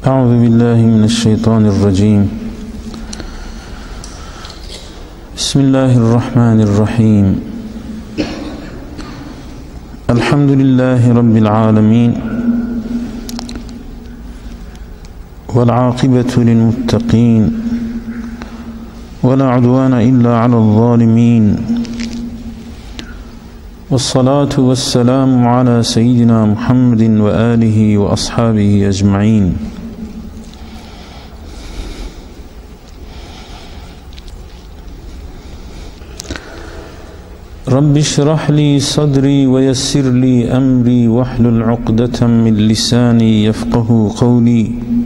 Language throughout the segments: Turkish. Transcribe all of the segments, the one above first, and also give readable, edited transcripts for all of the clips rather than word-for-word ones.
أعوذ بالله من الشيطان الرجيم. بسم الله الرحمن الرحيم. الحمد لله رب العالمين، والعاقبة للمتقين، ولا عدوان إلا على الظالمين، والصلاة والسلام على سيدنا محمد وآله وأصحابه أجمعين. رب اشرح لي صدري ويسر لي أمري واحلل عقدة من لساني يفقه قولي،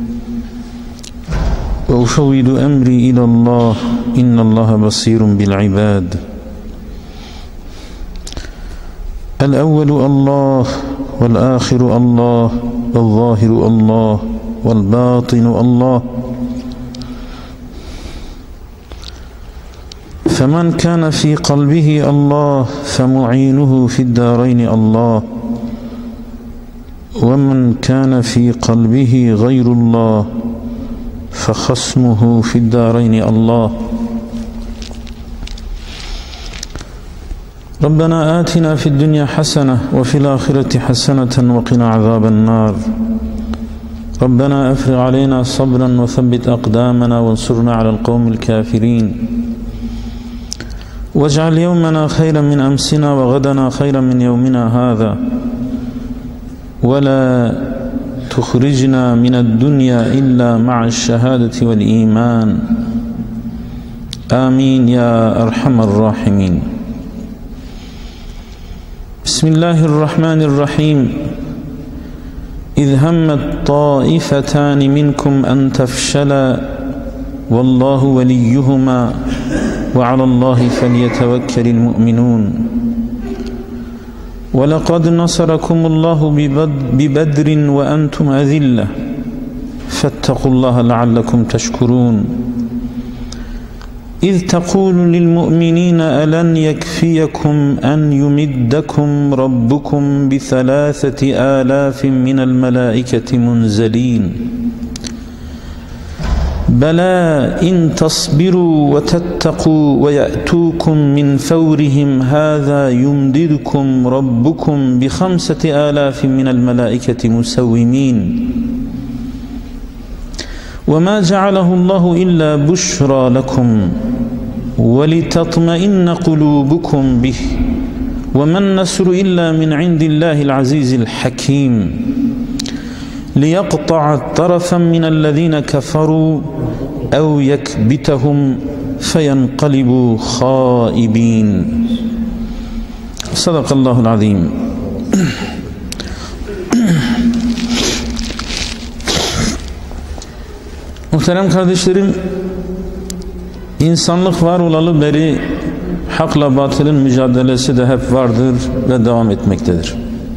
وأفوض أمري إلى الله إن الله بصير بالعباد. الأول الله، والآخر الله، والظاهر الله، والباطن الله. فمن كان في قلبه الله فمعينه في الدارين الله، ومن كان في قلبه غير الله فخصمه في الدارين الله. ربنا آتنا في الدنيا حسنة وفي الآخرة حسنة وقنا عذاب النار. ربنا أفرغ علينا صبرا وثبت أقدامنا وانصرنا على القوم الكافرين، واجعل يومنا خيرا من أمسنا وغدنا خيرا من يومنا هذا، ولا تخرجنا من الدنيا إلا مع الشهادة والإيمان. آمين يا أرحم الراحمين. بسم الله الرحمن الرحيم. إذ همت طائفتان منكم أن تفشلا والله وليهما وعلى الله فليتوكل المؤمنون. ولقد نصركم الله ببدر وأنتم أذلة فاتقوا الله لعلكم تشكرون. إذ تقول للمؤمنين ألن يكفيكم أن يمدكم ربكم ب3,000 من الملائكة منزلين؟ بلى إن تصبروا وتتقوا ويأتوكم من فورهم هذا يمددكم ربكم ب5,000 من الملائكة مسومين. وما جعله الله إلا بشرى لكم ولتطمئن قلوبكم به، وما النصر إلا من عند الله العزيز الحكيم، ليقطع طرفا من الذين كفروا أو يكبتهم فينقلبوا خائبين. صدق الله العظيم. Muhterem kardeşlerim, insanlık var olalı beri hakla batılın mücadelesi de hep vardır ve devam etmektedir.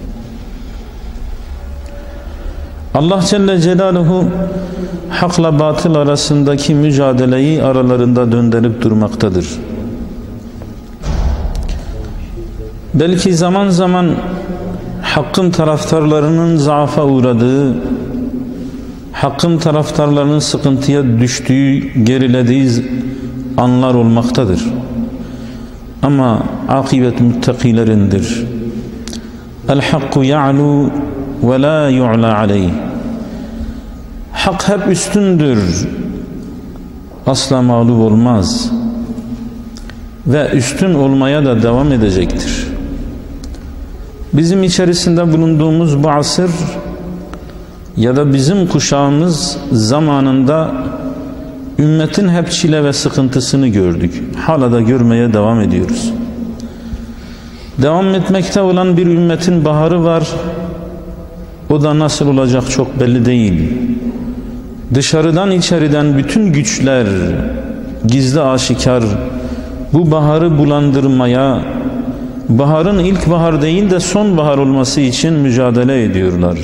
Allah Celle Celaluhu hakla batıl arasındaki mücadeleyi aralarında döndürüp durmaktadır. Belki zaman zaman hakkın taraftarlarının zaafa uğradığı, hakkın taraftarlarının sıkıntıya düştüğü, gerilediği anlar olmaktadır. Ama akibet müttakilerindir. El-hakku ya'lu ve la yu'la aleyh. Hak hep üstündür, asla mağlup olmaz ve üstün olmaya da devam edecektir. Bizim içerisinde bulunduğumuz bu asır ya da bizim kuşağımız zamanında ümmetin hep çile ve sıkıntısını gördük. Hala da görmeye devam ediyoruz. Devam etmekte olan bir ümmetin baharı var. O da nasıl olacak çok belli değil. Dışarıdan içeriden bütün güçler gizli aşikar bu baharı bulandırmaya, baharın ilk bahar değil de son bahar olması için mücadele ediyorlar.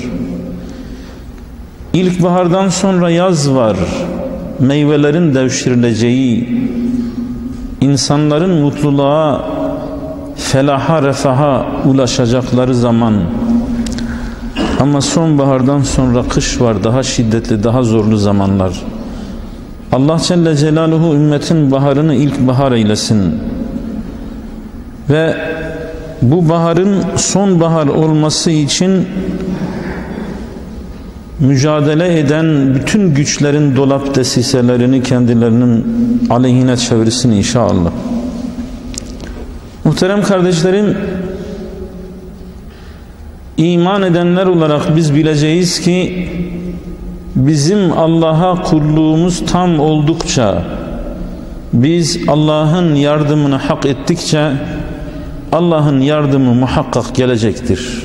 İlkbahardan sonra yaz var. Meyvelerin devşirileceği, insanların mutluluğa, felaha, refaha ulaşacakları zaman Ama sonbahardan sonra kış var, daha şiddetli, daha zorlu zamanlar. Allah Celle Celaluhu ümmetin baharını ilkbahar eylesin. Ve bu baharın sonbahar olması için mücadele eden bütün güçlerin dolap desiselerini kendilerinin aleyhine çevirsin inşallah. Muhterem kardeşlerim, iman edenler olarak biz bileceğiz ki bizim Allah'a kulluğumuz tam oldukça, biz Allah'ın yardımını hak ettikçe Allah'ın yardımı muhakkak gelecektir.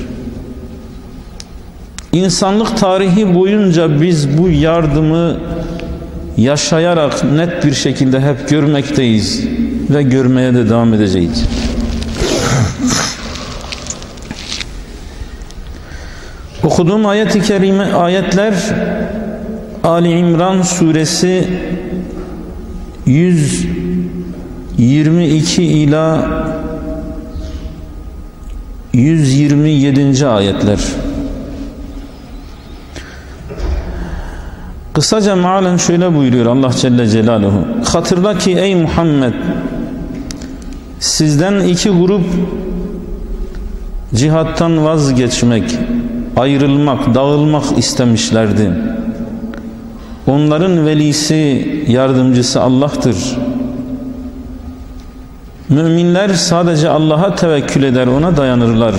İnsanlık tarihi boyunca biz bu yardımı yaşayarak net bir şekilde hep görmekteyiz ve görmeye de devam edeceğiz. Okuduğum ayet-i kerime ayetler Ali İmran suresi 122 ila 127. ayetler. Kısaca mealen şöyle buyuruyor Allah Celle Celaluhu: hatırla ki ey Muhammed, sizden iki grup cihattan vazgeçmek, ayrılmak, dağılmak istemişlerdi. Onların velisi, yardımcısı Allah'tır. Müminler sadece Allah'a tevekkül eder, ona dayanırlar.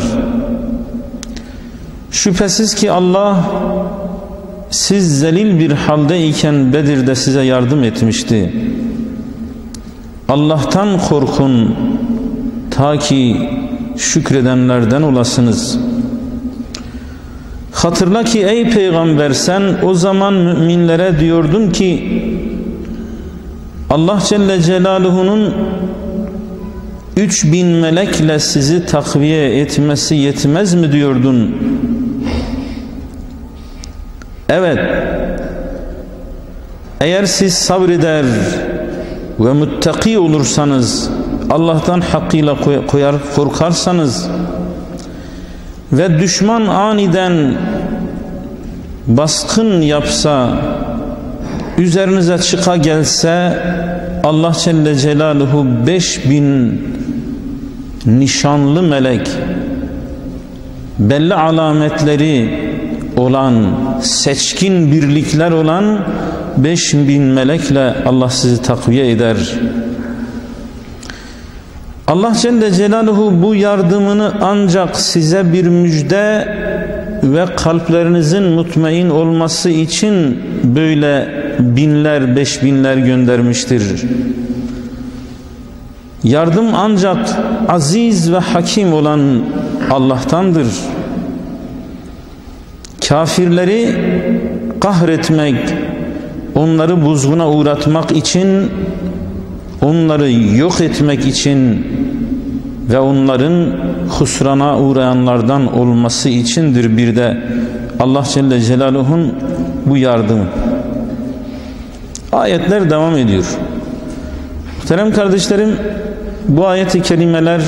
Şüphesiz ki Allah siz zelil bir haldeyken Bedir'de size yardım etmişti. Allah'tan korkun ta ki şükredenlerden olasınız. Hatırla ki ey peygamber, sen o zaman müminlere diyordun ki Allah Celle Celaluhu'nun 3000 melekle sizi takviye etmesi yetmez mi diyordun? Evet, eğer siz sabreder ve muttaki olursanız, Allah'tan hakkıyla korkarsanız ve düşman aniden baskın yapsa, üzerinize çıka gelse, Allah Celle Celaluhu 5000 nişanlı melek, belli alametleri olan, seçkin birlikler olan 5000 melekle Allah sizi takviye eder. Allah Celle Celaluhu bu yardımını ancak size bir müjde ve kalplerinizin mutmain olması için böyle binler, 5000'ler göndermiştir. Yardım ancak aziz ve hakim olan Allah'tandır. Kafirleri kahretmek, onları buzguna uğratmak için, onları yok etmek için ve onların husrana uğrayanlardan olması içindir bir de Allah Celle Celaluhu'nun bu yardımı. Ayetler devam ediyor. Muhterem kardeşlerim, bu ayet-i kerimeler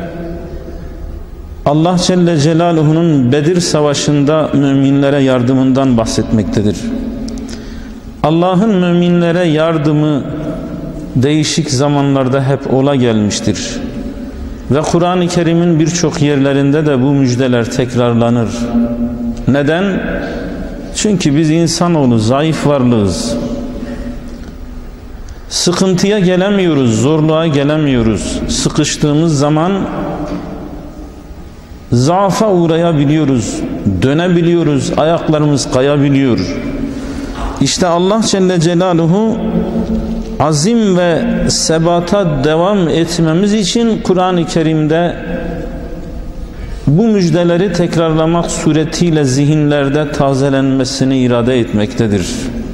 Allah Celle Celaluhu'nun Bedir Savaşı'nda müminlere yardımından bahsetmektedir. Allah'ın müminlere yardımı değişik zamanlarda hep ola gelmiştir. Ve Kur'an-ı Kerim'in birçok yerlerinde de bu müjdeler tekrarlanır. Neden? Çünkü biz insanoğlu zayıf varlığız. Sıkıntıya gelemiyoruz, zorluğa gelemiyoruz. Sıkıştığımız zaman zaafa uğrayabiliyoruz, dönebiliyoruz, ayaklarımız kayabiliyor. İşte Allah Celle Celaluhu azim ve sebata devam etmemiz için Kur'an-ı Kerim'de bu müjdeleri tekrarlamak suretiyle zihinlerde tazelenmesini irade etmektedir.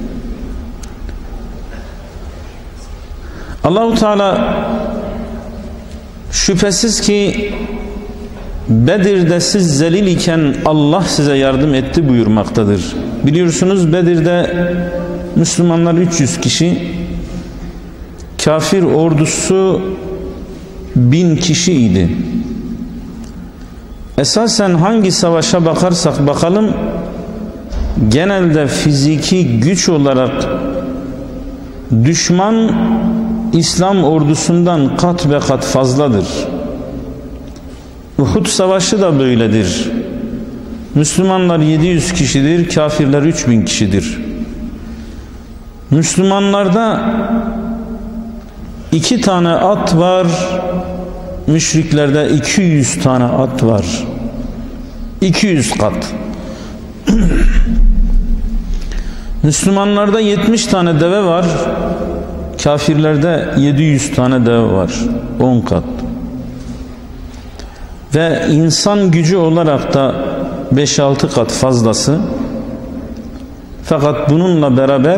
Allah-u Teala şüphesiz ki Bedir'de siz zelil iken Allah size yardım etti buyurmaktadır. Biliyorsunuz Bedir'de Müslümanlar 300 kişi, kafir ordusu 1000 kişiydi. Esasen hangi savaşa bakarsak bakalım, genelde fiziki güç olarak düşman İslam ordusundan kat be kat fazladır. Uhud savaşı da böyledir. Müslümanlar 700 kişidir, kafirler 3000 kişidir. Müslümanlarda 2 tane at var, müşriklerde 200 tane at var. 200 kat. Müslümanlarda 70 tane deve var, kafirlerde 700 tane deve var. 10 kat. Ve insan gücü olarak da 5-6 kat fazlası. Fakat bununla beraber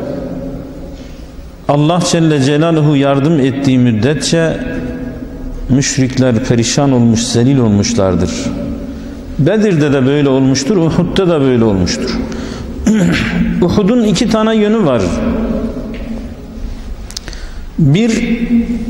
Allah Celle Celaluhu yardım ettiği müddetçe müşrikler perişan olmuş, zelil olmuşlardır. Bedir'de de böyle olmuştur, Uhud'da da böyle olmuştur. Uhud'un 2 tane yönü var. Bir,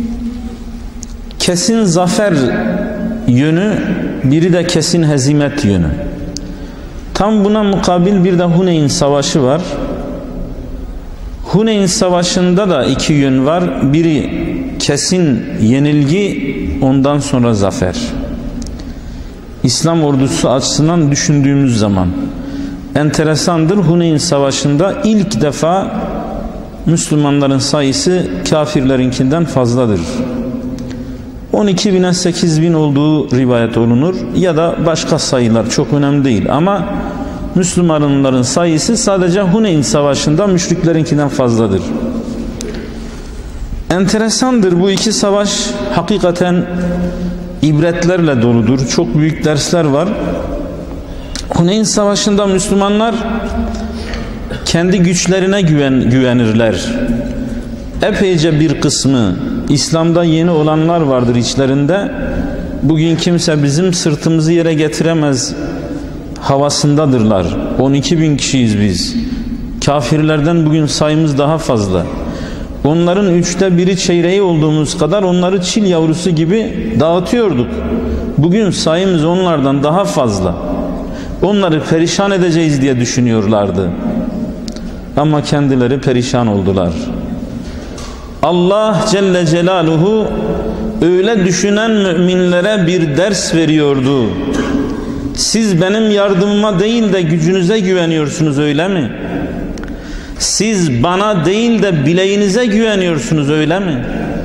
kesin zafer yönü, biri de kesin hezimet yönü. Tam buna mukabil bir de Huneyn Savaşı var. Huneyn Savaşı'nda da 2 yön var. Biri kesin yenilgi, ondan sonra zafer. İslam ordusu açısından düşündüğümüz zaman enteresandır. Huneyn Savaşı'nda ilk defa Müslümanların sayısı kafirlerinkinden fazladır. 12.000'e 8.000 olduğu rivayet olunur ya da başka sayılar, çok önemli değil, ama Müslümanların sayısı sadece Huneyn Savaşı'nda müşriklerinkinden fazladır. Enteresandır, bu 2 savaş hakikaten ibretlerle doludur. Çok büyük dersler var. Huneyn Savaşı'nda Müslümanlar kendi güçlerine güvenirler. Epeyce bir kısmı, İslam'da yeni olanlar vardır içlerinde. Bugün kimse bizim sırtımızı yere getiremez havasındadırlar. 12.000 kişiyiz biz. Kafirlerden bugün sayımız daha fazla. Onların 1/3 çeyreği olduğumuz kadar onları çil yavrusu gibi dağıtıyorduk. Bugün sayımız onlardan daha fazla. Onları perişan edeceğiz diye düşünüyorlardı. Ama kendileri perişan oldular. Allah Celle Celaluhu öyle düşünen müminlere bir ders veriyordu. Siz benim yardımıma değil de gücünüze güveniyorsunuz, öyle mi? Siz bana değil de bileğinize güveniyorsunuz, öyle mi?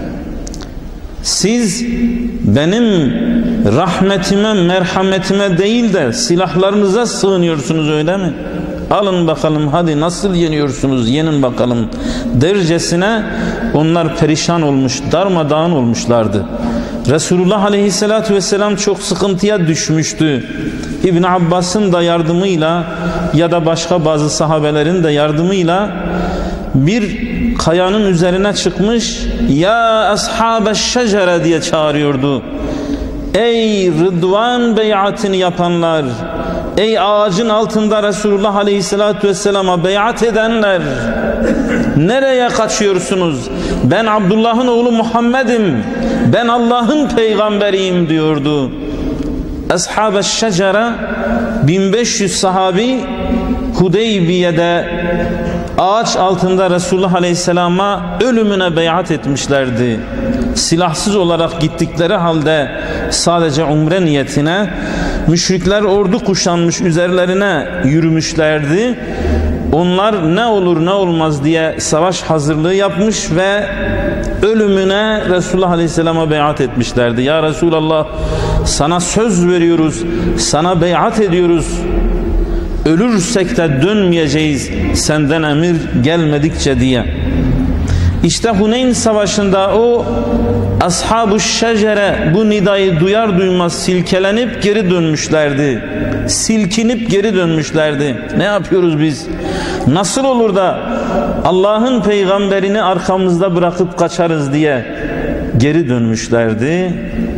Siz benim rahmetime, merhametime değil de silahlarınıza sığınıyorsunuz, öyle mi? Alın bakalım, hadi nasıl yeniyorsunuz, yenin bakalım dercesine onlar perişan olmuş, darmadağın olmuşlardı. Resulullah Aleyhisselatü Vesselam çok sıkıntıya düşmüştü. İbn Abbas'ın da yardımıyla ya da başka bazı sahabelerin de yardımıyla bir kayanın üzerine çıkmış, ya ashabeş şecere diye çağırıyordu. Ey Rıdvan beyatını yapanlar, ey ağacın altında Resulullah Aleyhisselatü Vesselam'a beyat edenler, nereye kaçıyorsunuz? Ben Abdullah'ın oğlu Muhammed'im, ben Allah'ın peygamberiyim diyordu. Ashab-ı Şecere 1500 sahabi Hudeybiye'de ağaç altında Resulullah Aleyhisselam'a ölümüne beyat etmişlerdi. Silahsız olarak gittikleri halde sadece umre niyetine, müşrikler ordu kuşanmış üzerlerine yürümüşlerdi. Onlar ne olur ne olmaz diye savaş hazırlığı yapmış ve ölümüne Resulullah Aleyhisselam'a beyat etmişlerdi. Ya Resulallah, sana söz veriyoruz, sana beyat ediyoruz. Ölürsek de dönmeyeceğiz senden emir gelmedikçe diye. İşte Huneyn Savaşı'nda o Ashab-ı Şecere bu nidayı duyar duymaz silkelenip geri dönmüşlerdi. Silkinip geri dönmüşlerdi. Ne yapıyoruz biz? Nasıl olur da Allah'ın peygamberini arkamızda bırakıp kaçarız diye geri dönmüşlerdi.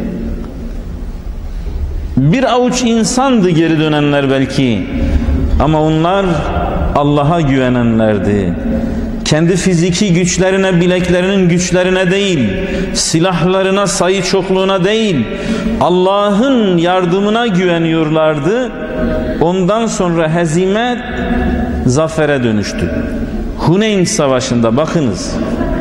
Bir avuç insandı geri dönenler belki, ama onlar Allah'a güvenenlerdi. kendi fiziki güçlerine, bileklerinin güçlerine değil, silahlarına, sayı çokluğuna değil, Allah'ın yardımına güveniyorlardı. Ondan sonra hezimet zafere dönüştü. Huneyn Savaşı'nda bakınız.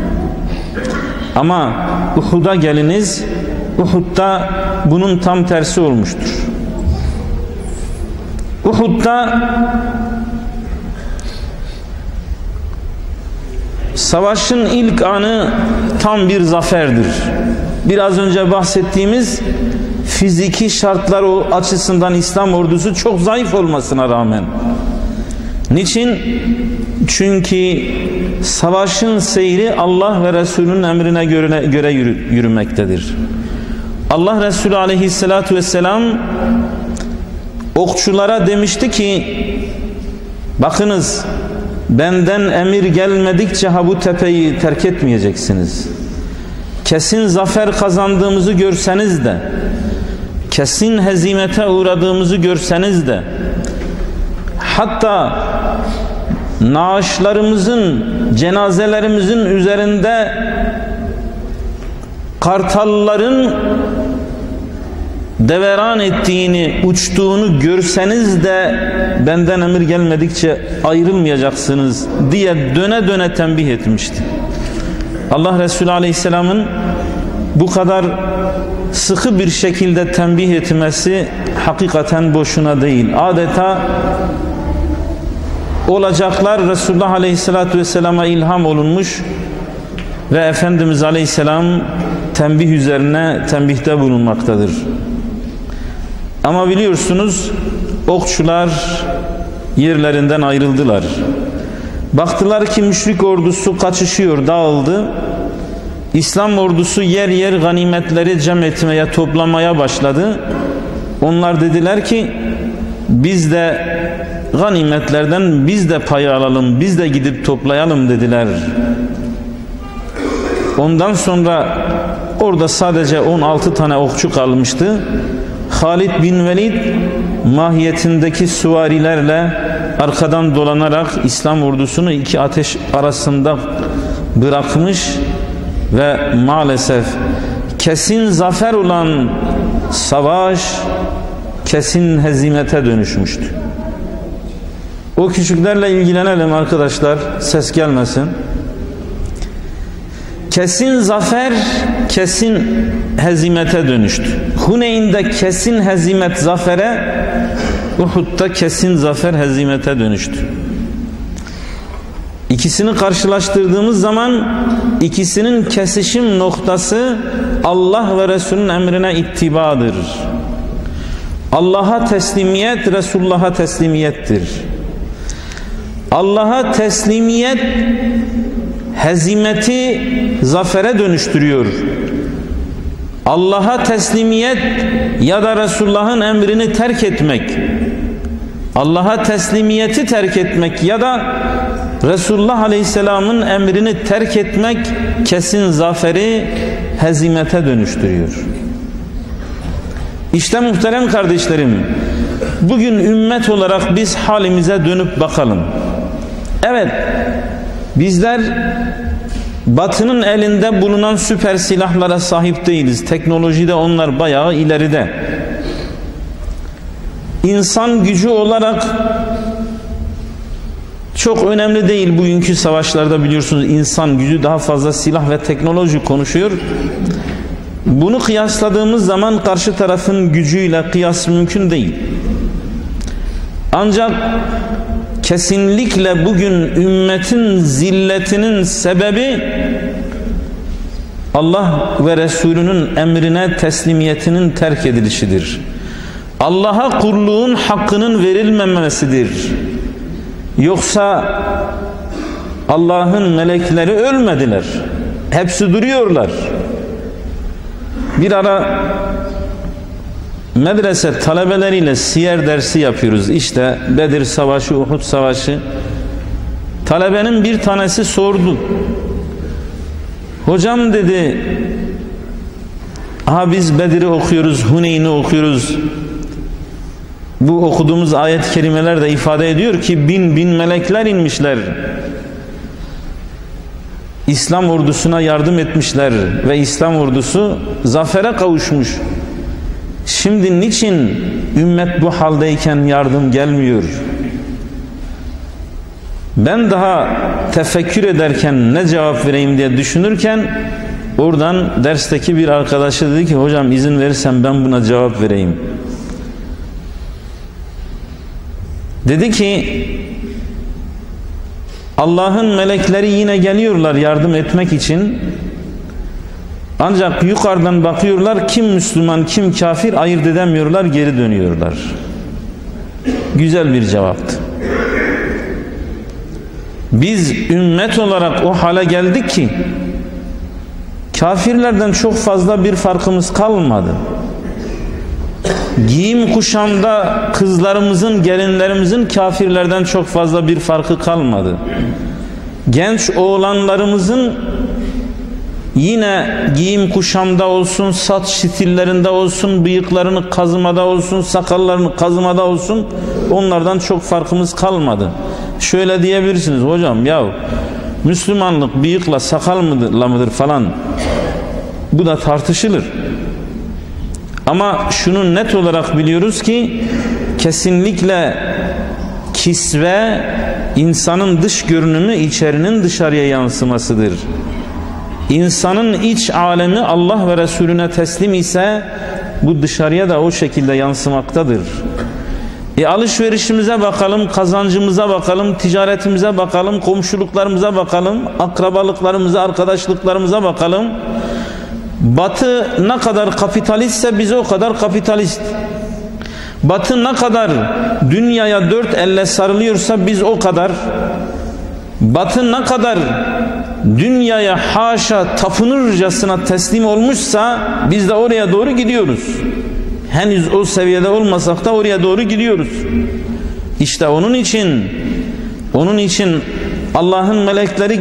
Ama Uhud'a geliniz, Uhud'da bunun tam tersi olmuştur. Uhud'da savaşın ilk anı tam bir zaferdir. Biraz önce bahsettiğimiz fiziki şartlar açısından İslam ordusu çok zayıf olmasına rağmen. Niçin? Çünkü savaşın seyri Allah ve Resulünün emrine göre yürümektedir. Allah Resulü aleyhissalatu vesselam okçulara demişti ki, bakınız, benden emir gelmedikçe bu tepeyi terk etmeyeceksiniz. Kesin zafer kazandığımızı görseniz de, kesin hezimete uğradığımızı görseniz de, hatta naaşlarımızın, cenazelerimizin üzerinde kartalların deveran ettiğini, uçtuğunu görseniz de benden emir gelmedikçe ayrılmayacaksınız diye döne döne tembih etmişti. Allah Resulü Aleyhisselam'ın bu kadar sıkı bir şekilde tembih etmesi hakikaten boşuna değil. Adeta olacaklar Resulullah Aleyhisselatü Vesselam'a ilham olunmuş ve Efendimiz Aleyhisselam tembih üzerine tembihte bulunmaktadır. Ama biliyorsunuz, okçular yerlerinden ayrıldılar. Baktılar ki müşrik ordusu kaçışıyor, dağıldı. İslam ordusu yer yer ganimetleri cem etmeye, toplamaya başladı. Onlar dediler ki, biz de ganimetlerden biz de pay alalım, biz de gidip toplayalım dediler. Ondan sonra orada sadece 16 tane okçu kalmıştı. Halid bin Velid mahiyetindeki süvarilerle arkadan dolanarak İslam ordusunu iki ateş arasında bırakmış ve maalesef kesin zafer olan savaş kesin hezimete dönüşmüştü. O küçüklerle ilgilenelim arkadaşlar, ses gelmesin. Kesin zafer kesin hezimete dönüştü. Huneyn'de kesin hezimet zafere, Uhud'da kesin zafer hezimete dönüştü. İkisini karşılaştırdığımız zaman ikisinin kesişim noktası Allah ve Resulünün emrine ittibadır. Allah'a teslimiyet, Resulullah'a teslimiyettir. Allah'a teslimiyet hezimeti zafere dönüştürüyor. Allah'a teslimiyet ya da Resulullah'ın emrini terk etmek, Allah'a teslimiyeti terk etmek ya da Resulullah Aleyhisselam'ın emrini terk etmek kesin zaferi hezimete dönüştürüyor. İşte muhterem kardeşlerim, bugün ümmet olarak biz halimize dönüp bakalım. Evet, bizler Batı'nın elinde bulunan süper silahlara sahip değiliz. Teknolojide onlar bayağı ileride. İnsan gücü olarak çok önemli değil bugünkü savaşlarda, biliyorsunuz insan gücü daha fazla, silah ve teknoloji konuşuyor. Bunu kıyasladığımız zaman karşı tarafın gücüyle kıyas mümkün değil. Ancak kesinlikle bugün ümmetin zilletinin sebebi Allah ve Resulünün emrine teslimiyetinin terk edilişidir. Allah'a kulluğun hakkının verilmemesidir. Yoksa Allah'ın melekleri ölmediler. Hepsi duruyorlar. Bir ara medrese talebeleriyle siyer dersi yapıyoruz. İşte Bedir Savaşı, Uhud Savaşı. Talebenin bir tanesi sordu. Hocam dedi, biz Bedir'i okuyoruz, Huneyn'i okuyoruz. Bu okuduğumuz ayet-i kerimeler de ifade ediyor ki bin melekler inmişler. İslam ordusuna yardım etmişler ve İslam ordusu zafere kavuşmuş. Şimdi niçin ümmet bu haldeyken yardım gelmiyor? Ben daha tefekkür ederken ne cevap vereyim diye düşünürken oradan dersteki bir arkadaşı dedi ki hocam izin verirsen ben buna cevap vereyim. Dedi ki Allah'ın melekleri yine geliyorlar yardım etmek için. Ancak yukarıdan bakıyorlar, kim Müslüman kim kafir ayırt edemiyorlar, geri dönüyorlar. Güzel bir cevaptı. Biz ümmet olarak o hale geldik ki kafirlerden çok fazla bir farkımız kalmadı. Giyim kuşamda kızlarımızın, gelinlerimizin kafirlerden çok fazla bir farkı kalmadı. Genç oğlanlarımızın yine giyim kuşamda olsun, saç stillerinde olsun, bıyıklarını kazımada olsun, sakallarını kazımada olsun, onlardan çok farkımız kalmadı. Şöyle diyebilirsiniz, hocam ya Müslümanlık bıyıkla sakal mıdır falan, bu da tartışılır. Ama şunu net olarak biliyoruz ki kesinlikle kisve insanın dış görünümü, içerinin dışarıya yansımasıdır. İnsanın iç alemi Allah ve Resulüne teslim ise bu dışarıya da o şekilde yansımaktadır. Alışverişimize bakalım, kazancımıza bakalım, ticaretimize bakalım, komşuluklarımıza bakalım, akrabalıklarımıza, arkadaşlıklarımıza bakalım. Batı ne kadar kapitalistse biz o kadar kapitalist. Batı ne kadar dünyaya dört elle sarılıyorsa biz o kadar. Batı ne kadar dünyaya haşa tapınırcasına teslim olmuşsa biz de oraya doğru gidiyoruz. Henüz o seviyede olmasak da oraya doğru gidiyoruz. İşte onun için Allah'ın melekleri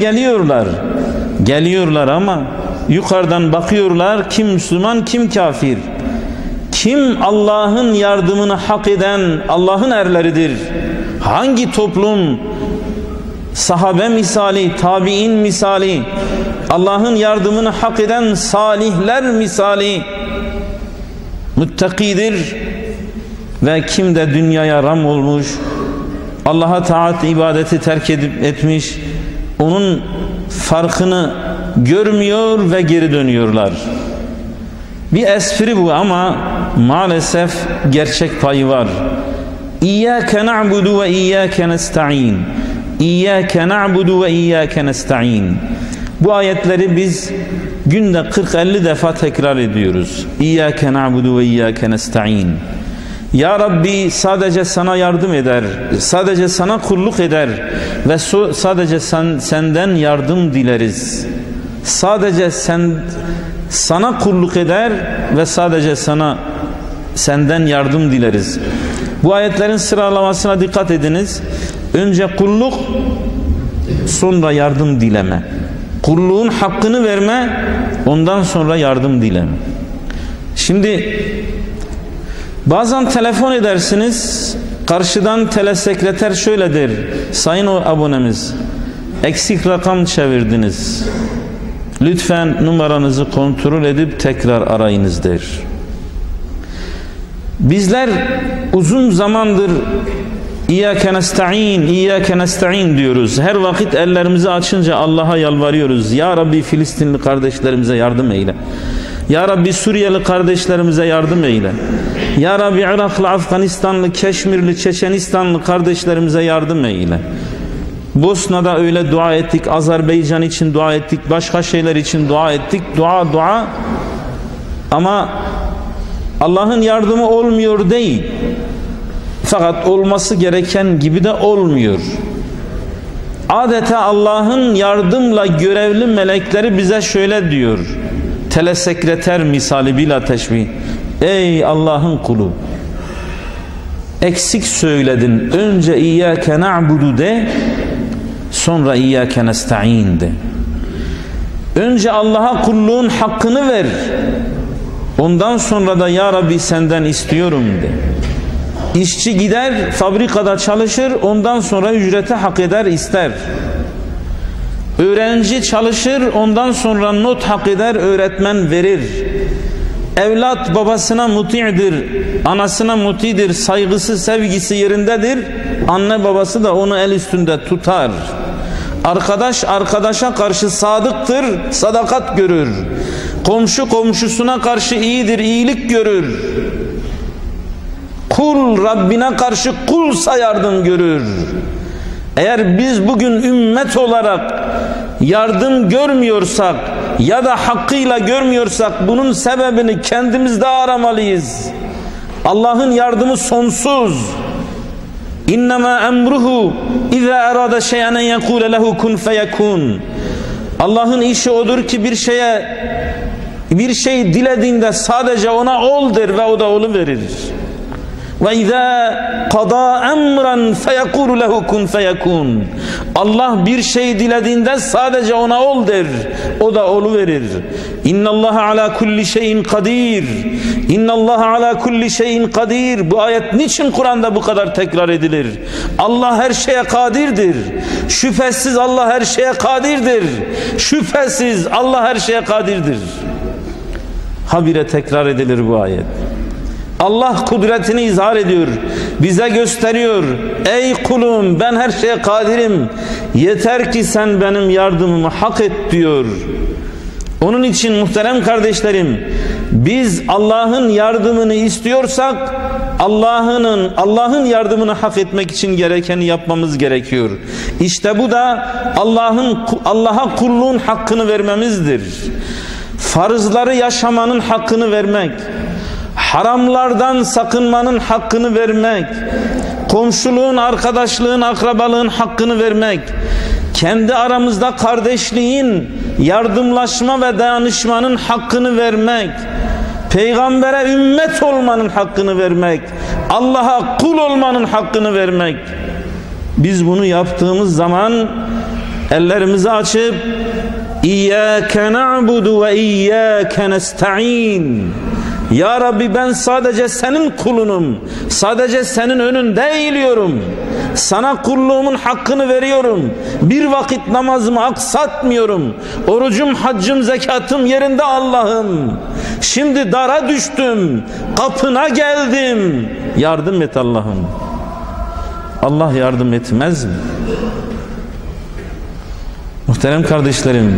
geliyorlar ama yukarıdan bakıyorlar, kim Müslüman kim kafir, kim Allah'ın yardımını hak eden Allah'ın erleridir, hangi toplum sahabe misali, tabi'in misali, Allah'ın yardımını hak eden salihler misali muttakidir ve kim de dünyaya ram olmuş, Allah'a taat ibadeti terk etmiş, onun farkını görmüyor ve geri dönüyorlar. Bir espri bu ama maalesef gerçek payı var. İyyâke na'budu ve iyyâke nesta'in. İyyâke na'budu ve iyyâke nesta'in. Bu ayetleri biz günde 40-50 defa tekrar ediyoruz. İyyâke na'budu ve iyyâke nesta'in. Ya Rabbi sadece sana yardım eder, sadece sana kulluk eder ve sadece senden yardım dileriz. Sadece sana kulluk eder ve sadece senden yardım dileriz. Bu ayetlerin sıralamasına dikkat ediniz. Önce kulluk, sonra yardım dileme. Kulluğun hakkını verme, ondan sonra yardım dileme. Şimdi bazen telefon edersiniz, karşıdan telesekreter şöyle der: sayın o abonemiz, eksik rakam çevirdiniz, lütfen numaranızı kontrol edip tekrar arayınız der. Bizler uzun zamandır İyyâke nesta'in, İyyâke nesta'in diyoruz. Her vakit ellerimizi açınca Allah'a yalvarıyoruz. Ya Rabbi Filistinli kardeşlerimize yardım eyle. Ya Rabbi Suriyeli kardeşlerimize yardım eyle. Ya Rabbi Iraklı, Afganistanlı, Keşmirli, Çeçenistanlı kardeşlerimize yardım eyle. Bosna'da öyle dua ettik, Azerbaycan için dua ettik, başka şeyler için dua ettik. Dua. Ama Allah'ın yardımı olmuyor değil. Fakat olması gereken gibi de olmuyor. Adeta Allah'ın yardımla görevli melekleri bize şöyle diyor. Telesekreter misali bila teşbih. Ey Allah'ın kulu, eksik söyledin. Önce İyyâke na'budu de, sonra İyyâke nesta'in de. Önce Allah'a kulluğun hakkını ver, ondan sonra da Ya Rabbi senden istiyorum de. İşçi gider fabrikada çalışır, ondan sonra ücreti hak eder, ister. Öğrenci çalışır, ondan sonra not hak eder, öğretmen verir. Evlat babasına muti'dir, anasına muti'dir, saygısı, sevgisi yerindedir. Anne babası da onu el üstünde tutar. Arkadaş arkadaşa karşı sadıktır, sadakat görür. Komşu komşusuna karşı iyidir, iyilik görür. Kul Rabbine karşı kulsa yardım görür. Eğer biz bugün ümmet olarak yardım görmüyorsak ya da hakkıyla görmüyorsak bunun sebebini kendimizde aramalıyız. Allah'ın yardımı sonsuz. İnnemâ emruhu izâ erâde şey'en en yekûle lehu kun feyekûn. Allah'ın işi odur ki bir şey dilediğinde sadece ona ol der ve o da oluverir. Ve izâ qadâ emran feyekûlu lehu kun feyekûn. Allah bir şey dilediğinde sadece ona ol der, o da oluverir. İnnallâhe alâ kulli şeyin kadir. İnnallâhe alâ kulli şeyin kadir. Bu ayet niçin Kur'an'da bu kadar tekrar edilir? Allah her şeye kadirdir. Şüphesiz Allah her şeye kadirdir. Şüphesiz Allah her şeye kadirdir. Habire tekrar edilir bu ayet. Allah kudretini izhar ediyor, bize gösteriyor. Ey kulum, ben her şeye kadirim, yeter ki sen benim yardımımı hak et diyor. Onun için muhterem kardeşlerim, biz Allah'ın yardımını istiyorsak Allah'ın yardımını hak etmek için gerekeni yapmamız gerekiyor. İşte bu da Allah'a kulluğun hakkını vermemizdir. Farzları yaşamanın hakkını vermek, haramlardan sakınmanın hakkını vermek, komşuluğun, arkadaşlığın, akrabalığın hakkını vermek, kendi aramızda kardeşliğin, yardımlaşma ve dayanışmanın hakkını vermek, peygambere ümmet olmanın hakkını vermek, Allah'a kul olmanın hakkını vermek. Biz bunu yaptığımız zaman ellerimizi açıp İyyâke na'budu ve iyyâke nesta'in. Ya Rabbi, ben sadece senin kulunum, sadece senin önünde eğiliyorum, sana kulluğumun hakkını veriyorum, bir vakit namazımı aksatmıyorum, orucum, haccım, zekatım yerinde Allah'ım, şimdi dara düştüm, kapına geldim, yardım et Allah'ım. Allah yardım etmez mi? Muhterem kardeşlerim,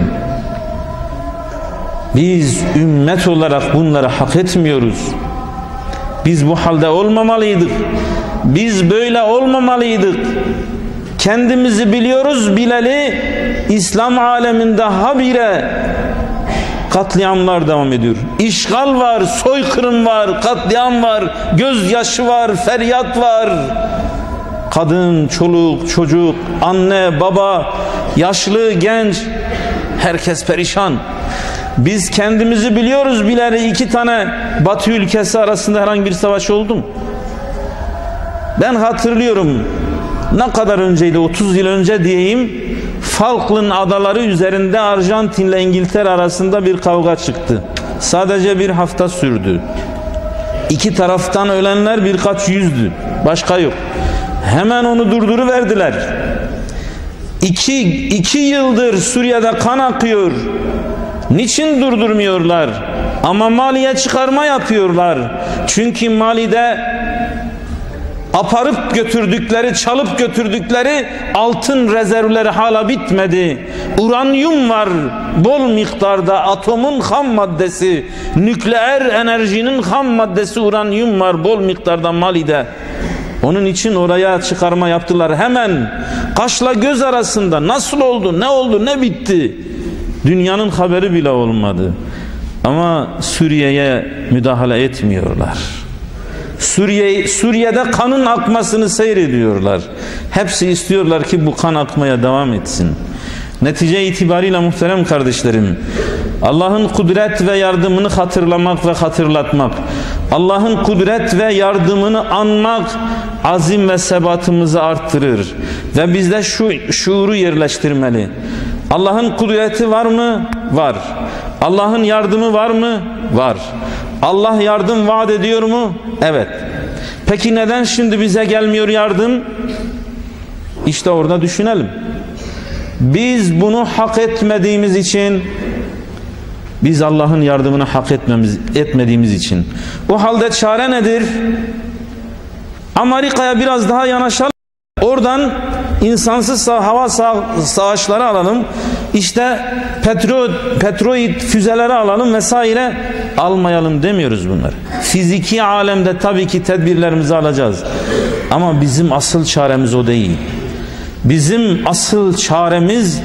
biz ümmet olarak bunları hak etmiyoruz. Biz bu halde olmamalıydık. Biz böyle olmamalıydık. Kendimizi biliyoruz bileli İslam aleminde habire katliamlar devam ediyor. İşgal var, soykırım var, katliam var, gözyaşı var, feryat var. Kadın, çoluk, çocuk, anne, baba, yaşlı, genç, herkes perişan. Biz kendimizi biliyoruz bileli iki tane Batı ülkesi arasında herhangi bir savaş oldu mu? Ben hatırlıyorum, ne kadar önceydi, 30 yıl önce diyeyim, Falkland adaları üzerinde Arjantin ile İngiltere arasında bir kavga çıktı. Sadece bir hafta sürdü. İki taraftan ölenler birkaç yüzdü. Başka yok. Hemen onu durduruverdiler. İki yıldır Suriye'de kan akıyor. Niçin durdurmuyorlar? Ama Mali'ye çıkarma yapıyorlar. Çünkü Mali'de aparıp götürdükleri, çalıp götürdükleri altın rezervleri hala bitmedi. Uranyum var bol miktarda, atomun ham maddesi, nükleer enerjinin ham maddesi uranyum var bol miktarda Mali'de. Onun için oraya çıkarma yaptılar. Hemen kaşla göz arasında nasıl oldu, ne oldu, ne bitti? Dünyanın haberi bile olmadı. Ama Suriye'ye müdahale etmiyorlar. Suriye'de kanın akmasını seyrediyorlar. Hepsi istiyorlar ki bu kan akmaya devam etsin. Netice itibariyle muhterem kardeşlerim, Allah'ın kudret ve yardımını hatırlamak ve hatırlatmak, Allah'ın kudret ve yardımını anmak azim ve sebatımızı arttırır ve bizde şu şuuru yerleştirmeli. Allah'ın kudreti var mı? Var. Allah'ın yardımı var mı? Var. Allah yardım vaat ediyor mu? Evet. Peki neden şimdi bize gelmiyor yardım? İşte orada düşünelim. Biz bunu hak etmediğimiz için, biz Allah'ın yardımını hak etmediğimiz için. O halde çare nedir? Amerika'ya biraz daha yanaşalım. Oradan insansız hava savaşları alalım. İşte petroid füzeleri alalım vesaire. Almayalım demiyoruz bunları. Fiziki alemde tabii ki tedbirlerimizi alacağız. Ama bizim asıl çaremiz o değil. Bizim asıl çaremiz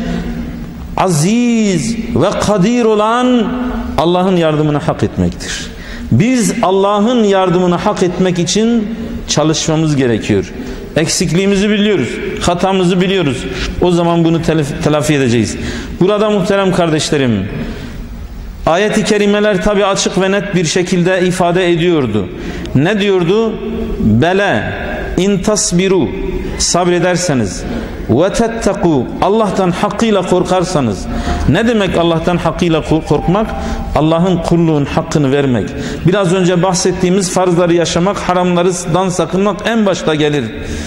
aziz ve kadir olan Allah'ın yardımını hak etmektir. Biz Allah'ın yardımını hak etmek için çalışmamız gerekiyor. Eksikliğimizi biliyoruz, hatamızı biliyoruz. O zaman bunu telafi edeceğiz. Burada muhterem kardeşlerim, ayet-i kerimeler tabi açık ve net bir şekilde ifade ediyordu. Ne diyordu? Bele in tasbiru, sabrederseniz, ve tetteku, Allah'tan hakkıyla korkarsanız. Ne demek Allah'tan hakkıyla korkmak? Allah'ın kulluğun hakkını vermek. Biraz önce bahsettiğimiz farzları yaşamak, haramlardan sakınmak en başta gelir.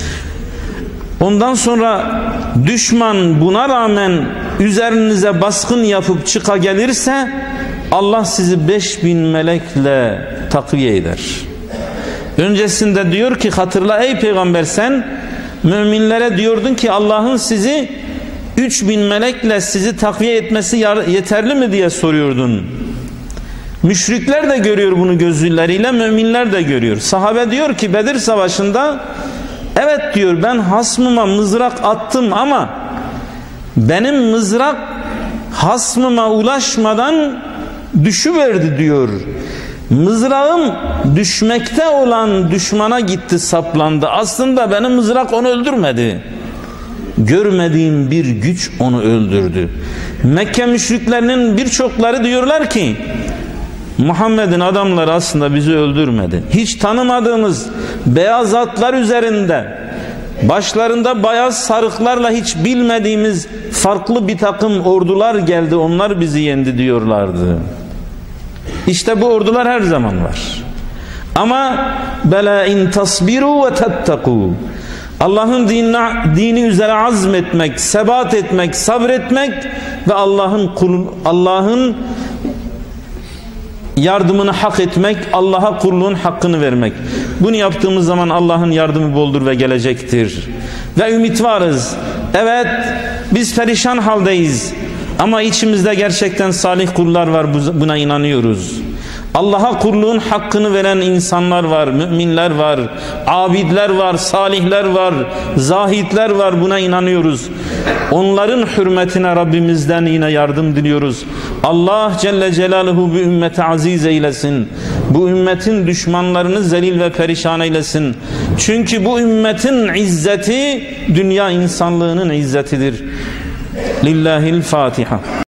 Ondan sonra düşman buna rağmen üzerinize baskın yapıp çıka gelirse Allah sizi 5000 melekle takviye eder. Öncesinde diyor ki, hatırla ey peygamber, sen müminlere diyordun ki Allah'ın sizi 3000 melekle sizi takviye etmesi yeterli mi diye soruyordun. Müşrikler de görüyor bunu gözleriyle, müminler de görüyor. Sahabe diyor ki Bedir Savaşı'nda, evet diyor, ben hasmıma mızrak attım ama benim mızrak hasmıma ulaşmadan düşüverdi diyor. Mızrağım düşmekte olan düşmana gitti, saplandı. Aslında benim mızrak onu öldürmedi. Görmediğim bir güç onu öldürdü. Mekke müşriklerinin birçokları diyorlar ki Muhammed'in adamları aslında bizi öldürmedi. Hiç tanımadığımız beyaz atlar üzerinde, başlarında beyaz sarıklarla hiç bilmediğimiz farklı bir takım ordular geldi, onlar bizi yendi diyorlardı. İşte bu ordular her zaman var. Ama bela in tasbiru ve tetteku, Allah'ın dini üzere azmetmek, sebat etmek, sabretmek ve Allah'ın yardımını hak etmek, Allah'a kulluğun hakkını vermek. Bunu yaptığımız zaman Allah'ın yardımı boldur ve gelecektir. Ve ümit varız. Evet, biz perişan haldeyiz. Ama içimizde gerçekten salih kullar var, buna inanıyoruz. Allah'a kulluğun hakkını veren insanlar var, müminler var, abidler var, salihler var, zahitler var, buna inanıyoruz. Onların hürmetine Rabbimizden yine yardım diliyoruz. Allah Celle Celaluhu bu ümmeti aziz eylesin. Bu ümmetin düşmanlarını zelil ve perişan eylesin. Çünkü bu ümmetin izzeti dünya insanlığının izzetidir. Lillahil Fatiha.